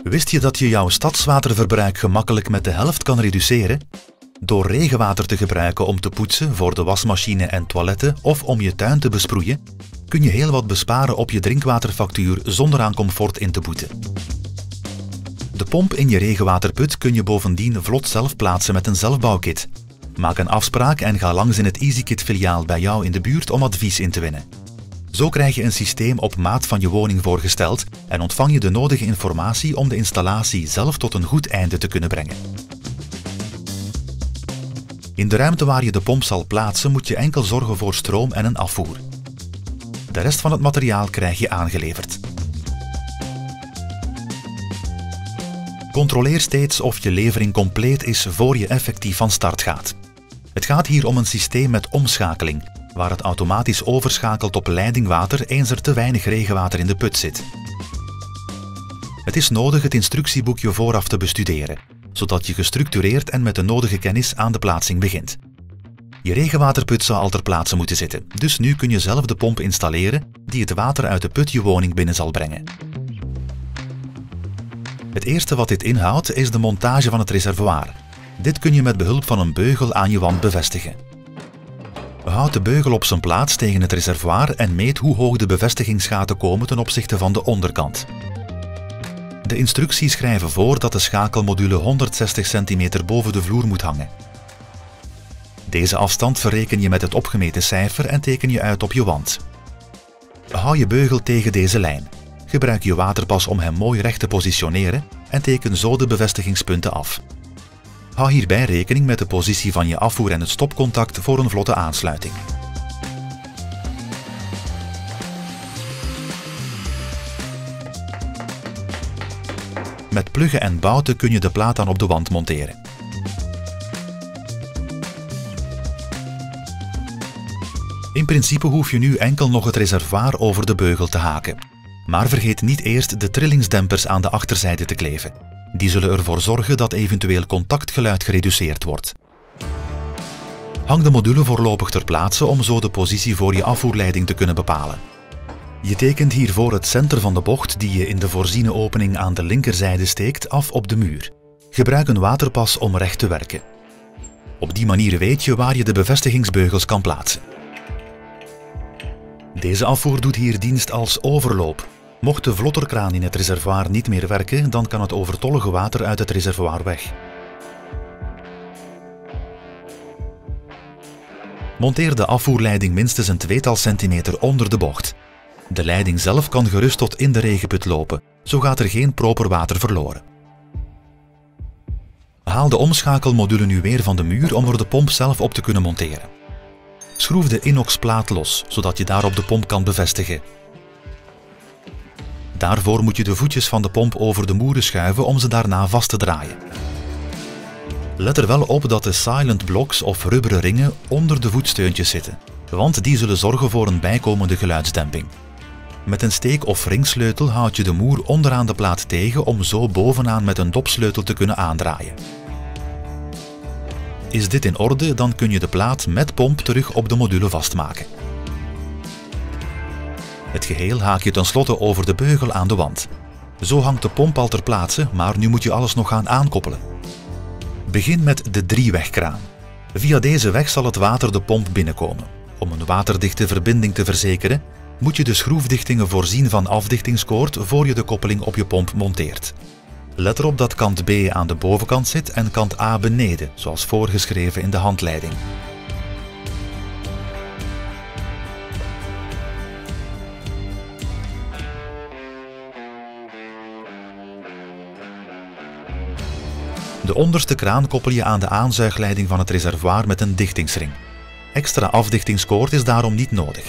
Wist je dat je jouw stadswaterverbruik gemakkelijk met de helft kan reduceren? Door regenwater te gebruiken om te poetsen voor de wasmachine en toiletten of om je tuin te besproeien, kun je heel wat besparen op je drinkwaterfactuur zonder aan comfort in te boeten. De pomp in je regenwaterput kun je bovendien vlot zelf plaatsen met een zelfbouwkit. Maak een afspraak en ga langs in het EasyKit-filiaal bij jou in de buurt om advies in te winnen. Zo krijg je een systeem op maat van je woning voorgesteld en ontvang je de nodige informatie om de installatie zelf tot een goed einde te kunnen brengen. In de ruimte waar je de pomp zal plaatsen moet je enkel zorgen voor stroom en een afvoer. De rest van het materiaal krijg je aangeleverd. Controleer steeds of je levering compleet is voor je effectief van start gaat. Het gaat hier om een systeem met omschakeling, waar het automatisch overschakelt op leidingwater eens er te weinig regenwater in de put zit. Het is nodig het instructieboekje vooraf te bestuderen, zodat je gestructureerd en met de nodige kennis aan de plaatsing begint. Je regenwaterput zou al ter plaatse moeten zitten, dus nu kun je zelf de pomp installeren die het water uit de put je woning binnen zal brengen. Het eerste wat dit inhoudt is de montage van het reservoir. Dit kun je met behulp van een beugel aan je wand bevestigen. Houd de beugel op zijn plaats tegen het reservoir en meet hoe hoog de bevestigingsgaten komen ten opzichte van de onderkant. De instructies schrijven voor dat de schakelmodule 160 cm boven de vloer moet hangen. Deze afstand verreken je met het opgemeten cijfer en teken je uit op je wand. Hou je beugel tegen deze lijn. Gebruik je waterpas om hem mooi recht te positioneren en teken zo de bevestigingspunten af. Hou hierbij rekening met de positie van je afvoer en het stopcontact voor een vlotte aansluiting. Met pluggen en bouten kun je de plaat dan op de wand monteren. In principe hoef je nu enkel nog het reservoir over de beugel te haken. Maar vergeet niet eerst de trillingsdempers aan de achterzijde te kleven. Die zullen ervoor zorgen dat eventueel contactgeluid gereduceerd wordt. Hang de module voorlopig ter plaatse om zo de positie voor je afvoerleiding te kunnen bepalen. Je tekent hiervoor het center van de bocht die je in de voorziene opening aan de linkerzijde steekt af op de muur. Gebruik een waterpas om recht te werken. Op die manier weet je waar je de bevestigingsbeugels kan plaatsen. Deze afvoer doet hier dienst als overloop. Mocht de vlotterkraan in het reservoir niet meer werken, dan kan het overtollige water uit het reservoir weg. Monteer de afvoerleiding minstens een tweetal centimeter onder de bocht. De leiding zelf kan gerust tot in de regenput lopen, zo gaat er geen proper water verloren. Haal de omschakelmodule nu weer van de muur om er de pomp zelf op te kunnen monteren. Schroef de inoxplaat los, zodat je daarop de pomp kan bevestigen. Daarvoor moet je de voetjes van de pomp over de moeren schuiven om ze daarna vast te draaien. Let er wel op dat de silent blocks of rubberen ringen onder de voetsteuntjes zitten, want die zullen zorgen voor een bijkomende geluidsdemping. Met een steek- of ringsleutel houd je de moer onderaan de plaat tegen om zo bovenaan met een dopsleutel te kunnen aandraaien. Is dit in orde, dan kun je de plaat met pomp terug op de module vastmaken. Het geheel haak je tenslotte over de beugel aan de wand. Zo hangt de pomp al ter plaatse, maar nu moet je alles nog gaan aankoppelen. Begin met de driewegkraan. Via deze weg zal het water de pomp binnenkomen. Om een waterdichte verbinding te verzekeren, moet je de schroefdichtingen voorzien van afdichtingskoord voor je de koppeling op je pomp monteert. Let erop dat kant B aan de bovenkant zit en kant A beneden, zoals voorgeschreven in de handleiding. De onderste kraan koppel je aan de aanzuigleiding van het reservoir met een dichtingsring. Extra afdichtingskoord is daarom niet nodig.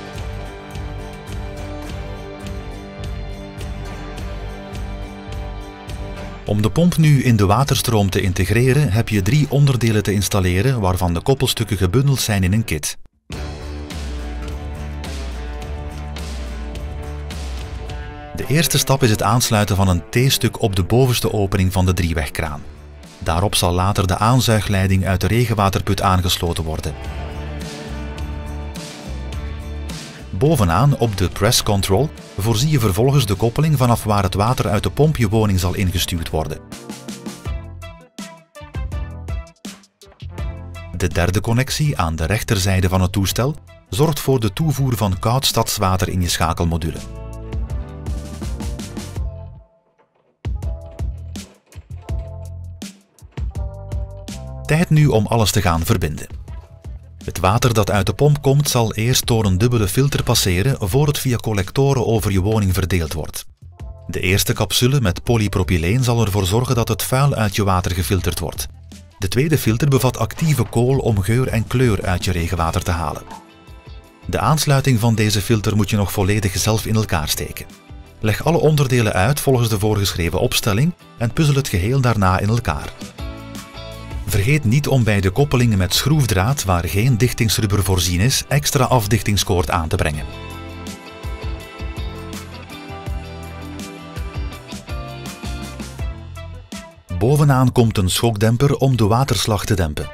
Om de pomp nu in de waterstroom te integreren heb je 3 onderdelen te installeren waarvan de koppelstukken gebundeld zijn in een kit. De eerste stap is het aansluiten van een T-stuk op de bovenste opening van de driewegkraan. Daarop zal later de aanzuigleiding uit de regenwaterput aangesloten worden. Bovenaan op de press control Voorzie je vervolgens de koppeling vanaf waar het water uit de pomp je woning zal ingestuurd worden. De derde connectie aan de rechterzijde van het toestel zorgt voor de toevoer van koud stadswater in je schakelmodule. Tijd nu om alles te gaan verbinden. Het water dat uit de pomp komt zal eerst door een dubbele filter passeren voor het via collectoren over je woning verdeeld wordt. De eerste capsule met polypropyleen zal ervoor zorgen dat het vuil uit je water gefilterd wordt. De tweede filter bevat actieve kool om geur en kleur uit je regenwater te halen. De aansluiting van deze filter moet je nog volledig zelf in elkaar steken. Leg alle onderdelen uit volgens de voorgeschreven opstelling en puzzel het geheel daarna in elkaar. Vergeet niet om bij de koppelingen met schroefdraad, waar geen dichtingsrubber voorzien is, extra afdichtingskoord aan te brengen. Bovenaan komt een schokdemper om de waterslag te dempen.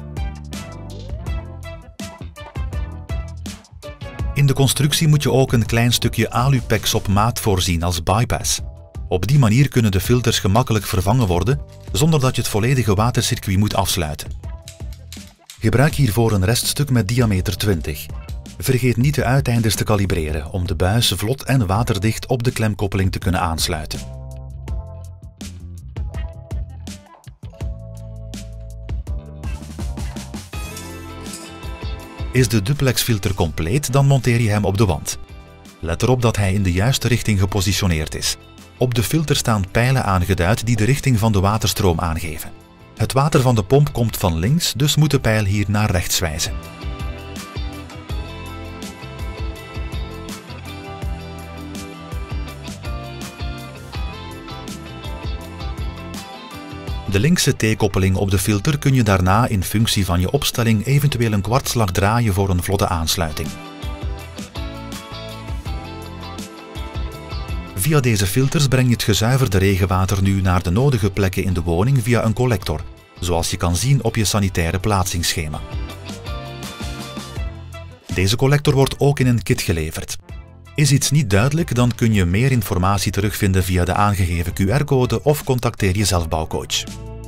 In de constructie moet je ook een klein stukje alupex op maat voorzien als bypass. Op die manier kunnen de filters gemakkelijk vervangen worden, zonder dat je het volledige watercircuit moet afsluiten. Gebruik hiervoor een reststuk met diameter 20. Vergeet niet de uiteindes te kalibreren om de buis vlot en waterdicht op de klemkoppeling te kunnen aansluiten. Is de duplexfilter compleet, dan monteer je hem op de wand. Let erop dat hij in de juiste richting gepositioneerd is. Op de filter staan pijlen aangeduid die de richting van de waterstroom aangeven. Het water van de pomp komt van links, dus moet de pijl hier naar rechts wijzen. De linkse T-koppeling op de filter kun je daarna in functie van je opstelling eventueel een kwartslag draaien voor een vlotte aansluiting. Via deze filters breng je het gezuiverde regenwater nu naar de nodige plekken in de woning via een collector, zoals je kan zien op je sanitaire plaatsingsschema. Deze collector wordt ook in een kit geleverd. Is iets niet duidelijk, dan kun je meer informatie terugvinden via de aangegeven QR-code of contacteer je zelfbouwcoach.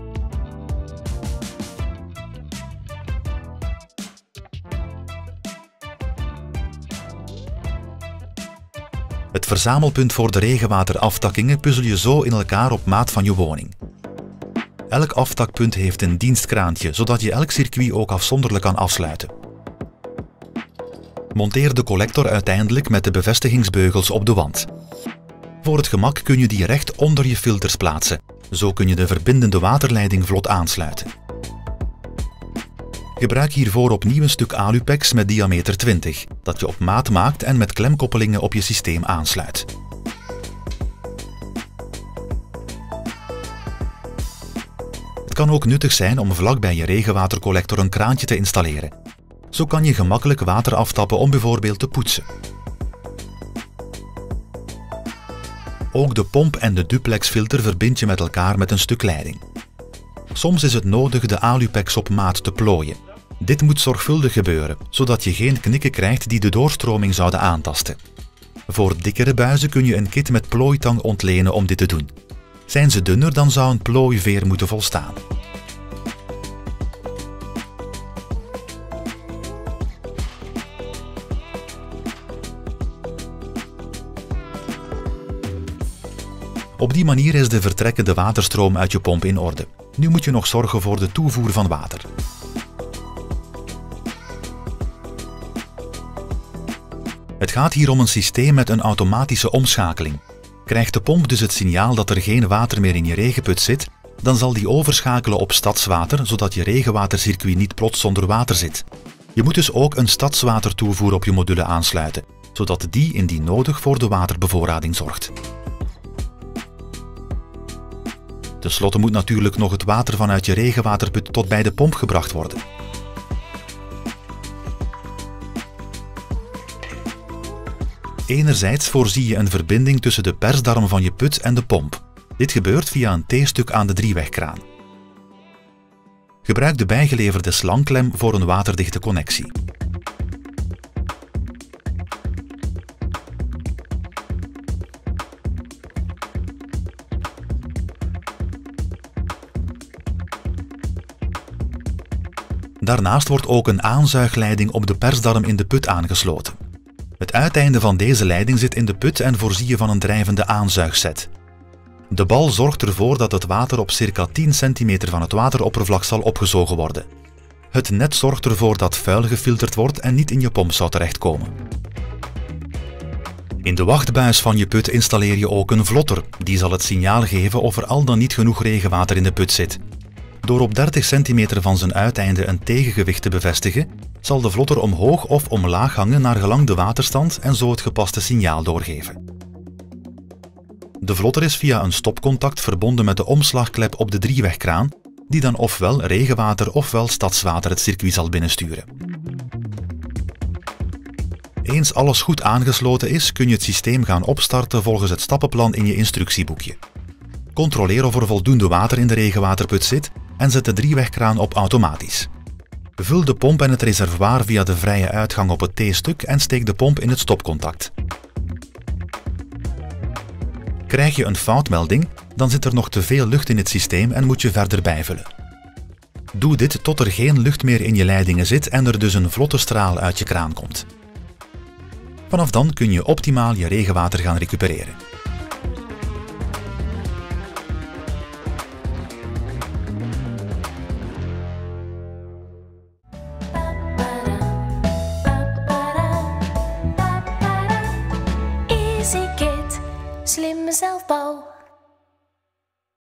Het verzamelpunt voor de regenwateraftakkingen puzzel je zo in elkaar op maat van je woning. Elk aftakpunt heeft een dienstkraantje, zodat je elk circuit ook afzonderlijk kan afsluiten. Monteer de collector uiteindelijk met de bevestigingsbeugels op de wand. Voor het gemak kun je die recht onder je filters plaatsen. Zo kun je de verbindende waterleiding vlot aansluiten. Gebruik hiervoor opnieuw een stuk alupex met diameter 20, dat je op maat maakt en met klemkoppelingen op je systeem aansluit. Het kan ook nuttig zijn om vlak bij je regenwatercollector een kraantje te installeren. Zo kan je gemakkelijk water aftappen om bijvoorbeeld te poetsen. Ook de pomp en de duplexfilter verbind je met elkaar met een stuk leiding. Soms is het nodig de alupex op maat te plooien. Dit moet zorgvuldig gebeuren, zodat je geen knikken krijgt die de doorstroming zouden aantasten. Voor dikkere buizen kun je een kit met plooitang ontlenen om dit te doen. Zijn ze dunner, dan zou een plooiveer moeten volstaan. Op die manier is de vertrekkende waterstroom uit je pomp in orde. Nu moet je nog zorgen voor de toevoer van water. Het gaat hier om een systeem met een automatische omschakeling. Krijgt de pomp dus het signaal dat er geen water meer in je regenput zit, dan zal die overschakelen op stadswater, zodat je regenwatercircuit niet plots zonder water zit. Je moet dus ook een stadswatertoevoer op je module aansluiten, zodat die indien nodig voor de waterbevoorrading zorgt. Ten slotte moet natuurlijk nog het water vanuit je regenwaterput tot bij de pomp gebracht worden. Enerzijds voorzie je een verbinding tussen de persdarm van je put en de pomp. Dit gebeurt via een T-stuk aan de driewegkraan. Gebruik de bijgeleverde slangklem voor een waterdichte connectie. Daarnaast wordt ook een aanzuigleiding op de persdarm in de put aangesloten. Het uiteinde van deze leiding zit in de put en voorzie je van een drijvende aanzuigset. De bal zorgt ervoor dat het water op circa 10 centimeter van het wateroppervlak zal opgezogen worden. Het net zorgt ervoor dat vuil gefilterd wordt en niet in je pomp zou terechtkomen. In de wachtbuis van je put installeer je ook een vlotter. Die zal het signaal geven of er al dan niet genoeg regenwater in de put zit. Door op 30 centimeter van zijn uiteinde een tegengewicht te bevestigen, zal de vlotter omhoog of omlaag hangen naar gelang de waterstand en zo het gepaste signaal doorgeven. De vlotter is via een stopcontact verbonden met de omslagklep op de driewegkraan, die dan ofwel regenwater ofwel stadswater het circuit zal binnensturen. Eens alles goed aangesloten is, kun je het systeem gaan opstarten volgens het stappenplan in je instructieboekje. Controleer of er voldoende water in de regenwaterput zit en zet de driewegkraan op automatisch. Vul de pomp en het reservoir via de vrije uitgang op het T-stuk en steek de pomp in het stopcontact. Krijg je een foutmelding, dan zit er nog te veel lucht in het systeem en moet je verder bijvullen. Doe dit tot er geen lucht meer in je leidingen zit en er dus een vlotte straal uit je kraan komt. Vanaf dan kun je optimaal je regenwater gaan recupereren. EasyKit, slimme zelfbouw.